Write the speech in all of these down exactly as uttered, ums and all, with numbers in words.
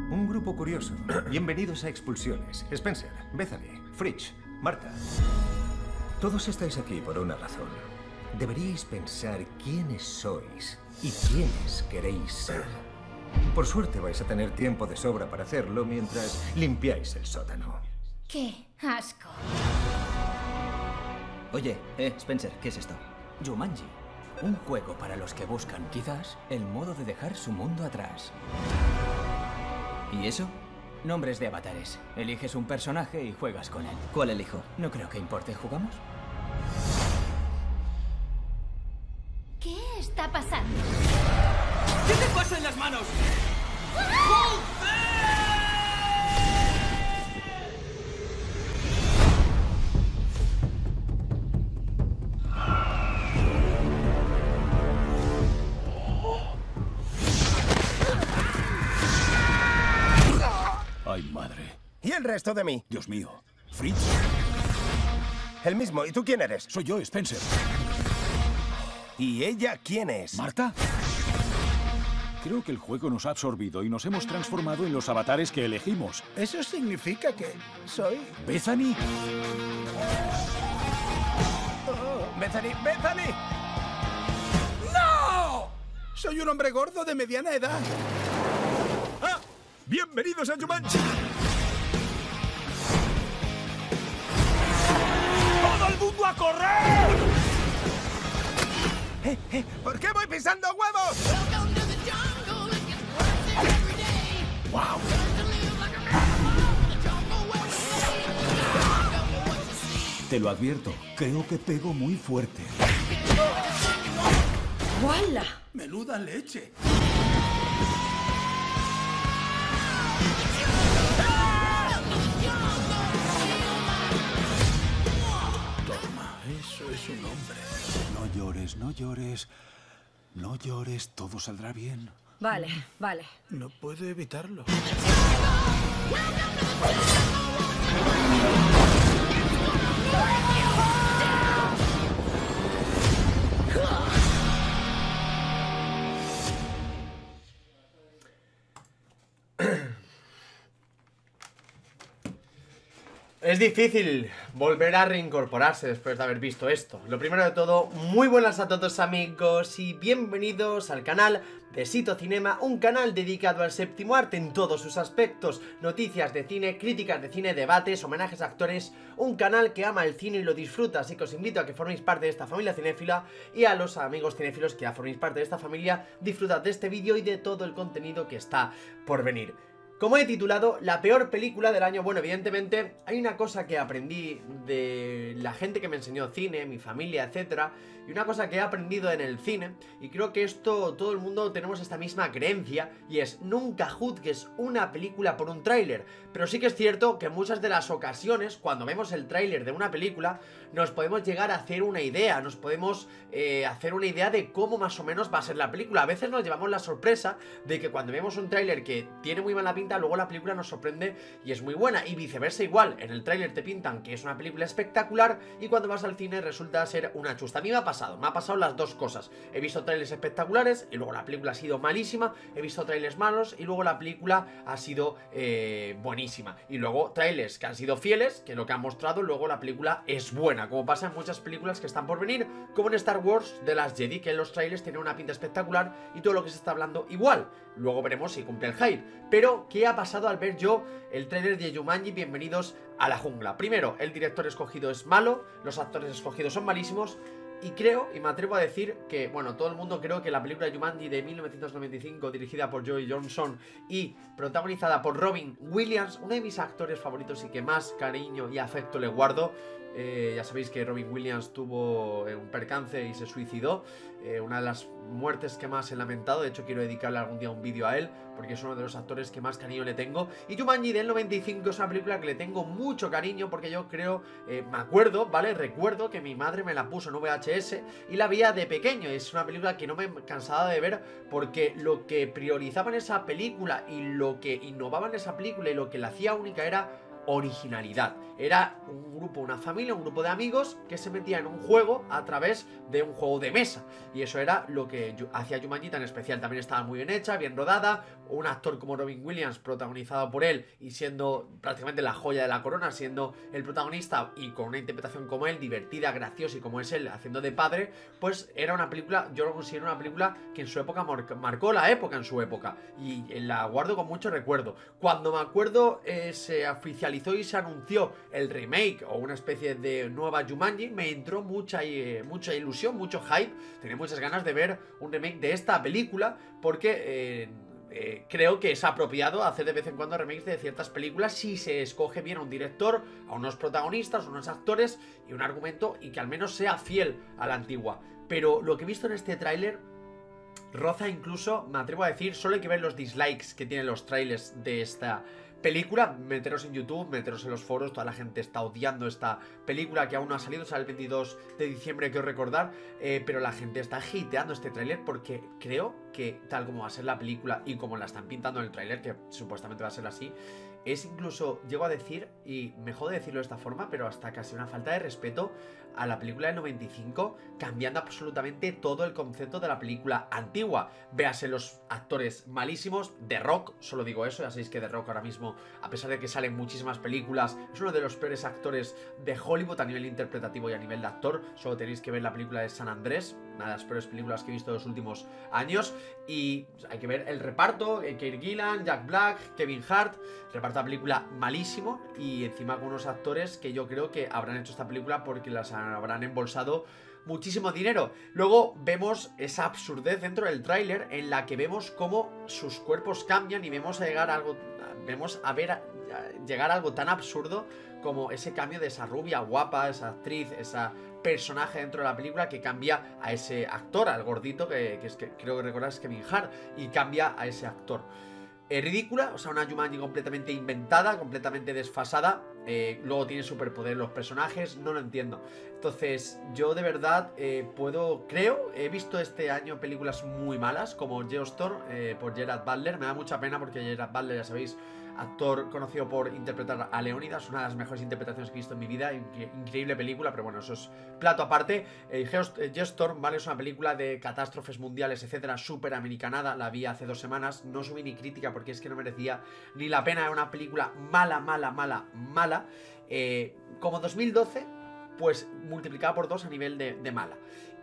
Un grupo curioso. Bienvenidos a Expulsiones. Spencer, Bethany, Fritz, Marta. Todos estáis aquí por una razón. Deberíais pensar quiénes sois y quiénes queréis ser. Por suerte vais a tener tiempo de sobra para hacerlo mientras limpiáis el sótano. ¡Qué asco! Oye, eh, Spencer, ¿qué es esto? Jumanji. Un juego para los que buscan, quizás, el modo de dejar su mundo atrás. ¿Y eso? Nombres de avatares. Eliges un personaje y juegas con él. ¿Cuál elijo? No creo que importe. ¿Jugamos? ¿Qué está pasando? ¿Qué te pasa en las manos? ¡Ay, madre! ¿Y el resto de mí? Dios mío. Fritz. El mismo. ¿Y tú quién eres? Soy yo, Spencer. ¿Y ella quién es? ¿Marta? Creo que el juego nos ha absorbido y nos hemos transformado en los avatares que elegimos. Eso significa que soy... ¿Bethany? ¡Bethany! ¡Bethany! ¡No! Soy un hombre gordo de mediana edad. ¡Ah! ¡Bienvenidos a Jumanji! ¡Todo el mundo a correr! Eh, eh, ¿Por qué voy pisando huevos? ¡Wow! Te lo advierto, creo que pego muy fuerte. ¡Wala! Menuda leche. Toma, eso es un hombre. No llores, no llores. No llores, todo saldrá bien. Vale, vale. No puedo evitarlo. Es difícil volver a reincorporarse después de haber visto esto. Lo primero de todo, muy buenas a todos amigos y bienvenidos al canal de Sito Cinema, un canal dedicado al séptimo arte en todos sus aspectos, noticias de cine, críticas de cine, debates, homenajes a actores, un canal que ama el cine y lo disfruta, así que os invito a que forméis parte de esta familia cinéfila y a los amigos cinéfilos que ya forméis parte de esta familia, disfrutad de este vídeo y de todo el contenido que está por venir. Como he titulado, la peor película del año. Bueno, evidentemente hay una cosa que aprendí de la gente que me enseñó cine, mi familia, etcétera, y una cosa que he aprendido en el cine, y creo que esto todo el mundo tenemos esta misma creencia, y es nunca juzgues una película por un tráiler. Pero sí que es cierto que en muchas de las ocasiones, cuando vemos el tráiler de una película, nos podemos llegar a hacer una idea, nos podemos eh, hacer una idea de cómo más o menos va a ser la película. A veces nos llevamos la sorpresa de que cuando vemos un tráiler que tiene muy mala pinta, luego la película nos sorprende y es muy buena, y viceversa igual. En el tráiler te pintan que es una película espectacular y cuando vas al cine resulta ser una chusta. A mí me ha pasado, me ha pasado las dos cosas. He visto trailers espectaculares y luego la película ha sido malísima, he visto trailers malos y luego la película ha sido eh, buenísima, y luego trailers que han sido fieles, que lo que han mostrado luego la película es buena, como pasa en muchas películas que están por venir, como en Star Wars de las Jedi, que en los trailers tienen una pinta espectacular y todo lo que se está hablando igual. Luego veremos si cumple el hype. Pero, ¿qué ha pasado al ver yo el trailer de Jumanji? Bienvenidos a la jungla. Primero, el director escogido es malo, los actores escogidos son malísimos, y creo, y me atrevo a decir que, bueno, todo el mundo creo que la película Jumanji de mil novecientos noventa y cinco, dirigida por Joey Johnson y protagonizada por Robin Williams, uno de mis actores favoritos y que más cariño y afecto le guardo. Eh, ya sabéis que Robin Williams tuvo eh, un percance y se suicidó, eh, una de las muertes que más he lamentado. De hecho quiero dedicarle algún día un vídeo a él, porque es uno de los actores que más cariño le tengo. Y Jumanji del noventa y cinco es una película que le tengo mucho cariño, porque yo creo, eh, me acuerdo, ¿vale? Recuerdo que mi madre me la puso en V H S y la veía de pequeño. Es una película que no me cansaba de ver, porque lo que priorizaba en esa película y lo que innovaba en esa película y lo que la hacía única era originalidad. Era un grupo, una familia, un grupo de amigos que se metía en un juego a través de un juego de mesa. Y eso era lo que hacía Jumanji tan especial. También estaba muy bien hecha, bien rodada. Un actor como Robin Williams, protagonizado por él y siendo prácticamente la joya de la corona, siendo el protagonista y con una interpretación como él, divertida, graciosa y como es él, haciendo de padre, pues era una película, yo lo considero una película que en su época marcó la época en su época. Y la guardo con mucho recuerdo. Cuando me acuerdo eh, se oficializó y se anunció el remake o una especie de nueva Jumanji, me entró mucha, eh, mucha ilusión, mucho hype. Tenía muchas ganas de ver un remake de esta película porque eh, eh, creo que es apropiado hacer de vez en cuando remakes de ciertas películas si se escoge bien a un director, a unos protagonistas, a unos actores y un argumento y que al menos sea fiel a la antigua. Pero lo que he visto en este tráiler roza incluso, me atrevo a decir, solo hay que ver los dislikes que tienen los trailers de esta película, meteros en YouTube, meteros en los foros, toda la gente está odiando esta película que aún no ha salido, sale el veintidós de diciembre, quiero recordar, eh, pero la gente está hateando este tráiler porque creo que tal como va a ser la película y como la están pintando en el tráiler, que supuestamente va a ser así, es incluso, llego a decir, y me jode decirlo de esta forma, pero hasta casi una falta de respeto a la película del noventa y cinco, cambiando absolutamente todo el concepto de la película antigua. Véase los actores malísimos, The Rock, solo digo eso, ya sabéis que The Rock ahora mismo, a pesar de que salen muchísimas películas, es uno de los peores actores de Hollywood a nivel interpretativo y a nivel de actor. Solo tenéis que ver la película de San Andrés, una de las peores películas que he visto en los últimos años, y hay que ver el reparto, eh, Keir Gillan, Jack Black, Kevin Hart, reparto de la película malísimo y encima con unos actores que yo creo que habrán hecho esta película porque las habrán embolsado muchísimo dinero. Luego vemos esa absurdez dentro del tráiler en la que vemos cómo sus cuerpos cambian y vemos a llegar a algo, vemos a ver a, a llegar a algo tan absurdo como ese cambio de esa rubia guapa, esa actriz, esa personaje dentro de la película que cambia a ese actor, al gordito que, que es que creo que recordar es Kevin Hart, y cambia a ese actor. Es ridícula, o sea, una Jumanji completamente inventada, completamente desfasada. Eh, luego tiene superpoder los personajes, no lo entiendo. Entonces, yo de verdad eh, puedo, creo, he visto este año películas muy malas, como Geostorm, eh, por Gerard Butler. Me da mucha pena porque Gerard Butler, ya sabéis, actor conocido por interpretar a Leónidas, una de las mejores interpretaciones que he visto en mi vida, increíble película, pero bueno, eso es plato aparte. eh, Geostorm, ¿vale? Es una película de catástrofes mundiales, etcétera, súper americanada, la vi hace dos semanas, no subí ni crítica porque es que no merecía ni la pena, era una película mala, mala, mala, mala, eh, como dos mil doce, pues multiplicada por dos a nivel de, de mala.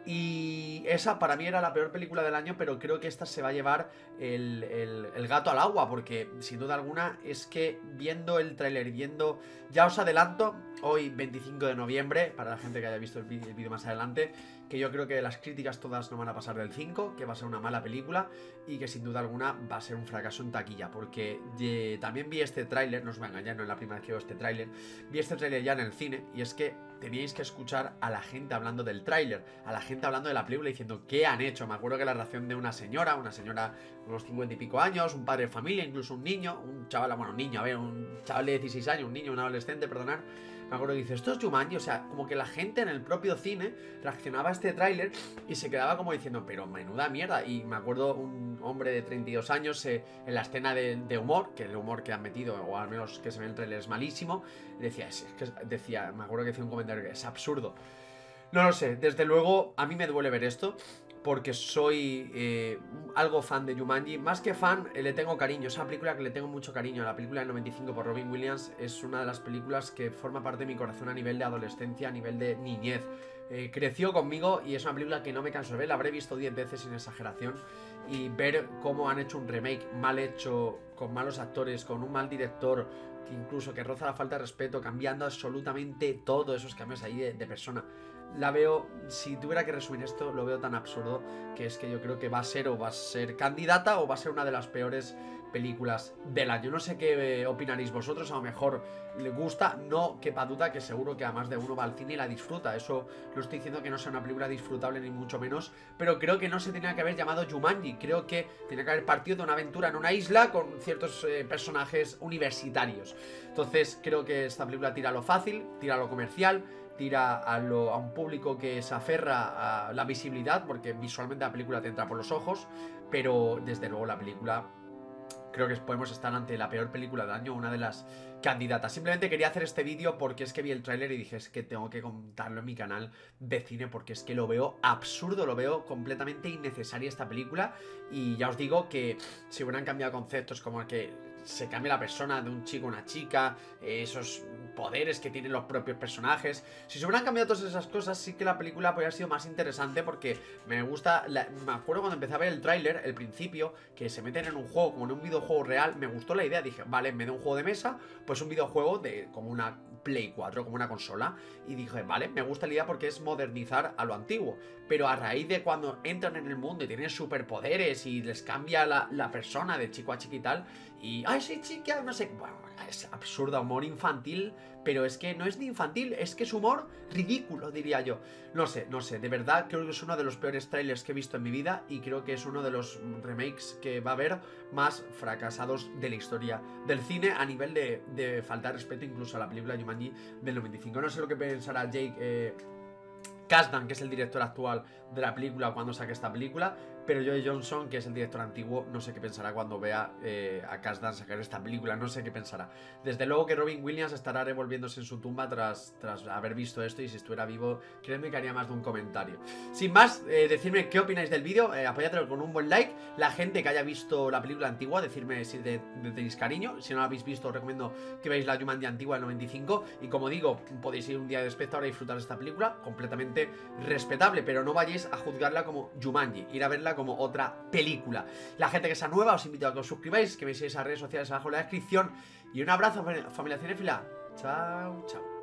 Y esa para mí era la peor película del año, pero creo que esta se va a llevar el, el, el gato al agua, porque sin duda alguna es que viendo el tráiler, viendo, ya os adelanto, hoy veinticinco de noviembre, para la gente que haya visto el vídeo más adelante, que yo creo que las críticas todas no van a pasar del cinco, que va a ser una mala película y que sin duda alguna va a ser un fracaso en taquilla, porque ye, también vi este tráiler, no os voy a engañar, no es la primera vez que veo este tráiler, vi este tráiler ya en el cine y es que teníais que escuchar a la gente hablando del tráiler, a la gente hablando de la película diciendo qué han hecho. Me acuerdo que la reacción de una señora, una señora de unos cincuenta y pico años, un padre de familia, incluso un niño, un chaval, bueno, un niño, a ver, un chaval de dieciséis años, un niño, un adolescente, perdonad. Me acuerdo que dice, esto es Jumanji, o sea, como que la gente en el propio cine reaccionaba a este tráiler y se quedaba como diciendo, pero menuda mierda. Y me acuerdo un hombre de treinta y dos años eh, en la escena de, de humor, que el humor que han metido, o al menos que se ve en el tráiler, es malísimo, decía, es, es que decía, me acuerdo que decía un comentario que es absurdo. No lo sé, desde luego a mí me duele ver esto, porque soy eh, algo fan de Jumanji. Más que fan, eh, le tengo cariño. Es una película que le tengo mucho cariño. La película del noventa y cinco por Robin Williams es una de las películas que forma parte de mi corazón a nivel de adolescencia, a nivel de niñez. Eh, creció conmigo y es una película que no me canso de ver. La habré visto diez veces sin exageración. Y ver cómo han hecho un remake mal hecho, con malos actores, con un mal director, que incluso que roza la falta de respeto, cambiando absolutamente todos esos cambios ahí de, de persona. La veo, si tuviera que resumir esto, lo veo tan absurdo que es que yo creo que va a ser o va a ser candidata o va a ser una de las peores películas del año. No sé qué eh, opinaréis vosotros, a lo mejor le gusta, no quepa duda que seguro que a más de uno va al cine y la disfruta. Eso lo estoy diciendo que no sea una película disfrutable ni mucho menos, pero creo que no se tenía que haber llamado Jumanji. Creo que tenía que haber partido de una aventura en una isla con ciertos eh, personajes universitarios. Entonces creo que esta película tira a lo fácil, tira a lo comercial, tira a, lo, a un público que se aferra a la visibilidad, porque visualmente la película te entra por los ojos, pero desde luego la película creo que podemos estar ante la peor película del año, una de las candidatas. Simplemente quería hacer este vídeo porque es que vi el tráiler y dije, es que tengo que contarlo en mi canal de cine porque es que lo veo absurdo, lo veo completamente innecesaria esta película. Y ya os digo que si hubieran cambiado conceptos como que se cambia la persona de un chico a una chica, esos poderes que tienen los propios personajes, si se hubieran cambiado todas esas cosas, sí que la película podría haber sido más interesante porque me gusta, la, me acuerdo cuando empecé a ver el tráiler, el principio, que se meten en un juego como en un videojuego real, me gustó la idea, dije, vale, en vez de un juego de mesa, pues un videojuego de como una Play cuatro, como una consola, y dije, vale, me gusta la idea porque es modernizar a lo antiguo, pero a raíz de cuando entran en el mundo y tienen superpoderes y les cambia la, la persona de chico a chica y tal, y, ay, sí, chica, no sé, bueno, es absurdo, humor infantil, pero es que no es ni infantil, es que es humor ridículo, diría yo. No sé, no sé, de verdad creo que es uno de los peores trailers que he visto en mi vida y creo que es uno de los remakes que va a haber más fracasados de la historia del cine a nivel de, de faltar respeto incluso a la película Jumanji del noventa y cinco. No sé lo que pensará Jake eh, Kasdan, que es el director actual de la película cuando saque esta película, pero Joe Johnson, que es el director antiguo, no sé qué pensará cuando vea eh, a Kasdan sacar esta película, no sé qué pensará. Desde luego que Robin Williams estará revolviéndose en su tumba tras, tras haber visto esto, y si estuviera vivo, créeme que haría más de un comentario. Sin más, eh, decidme qué opináis del vídeo, eh, apoyadlo con un buen like. La gente que haya visto la película antigua, decidme si de, de, tenéis cariño. Si no la habéis visto, os recomiendo que veáis la Jumanji antigua del noventa y cinco, y como digo, podéis ir un día de espectador a disfrutar de esta película, completamente respetable, pero no vayáis a juzgarla como Jumanji, ir a verla como otra película. La gente que sea nueva, os invito a que os suscribáis, que me sigáis a redes sociales abajo en la descripción, y un abrazo, familia cinéfila. Chao, chao.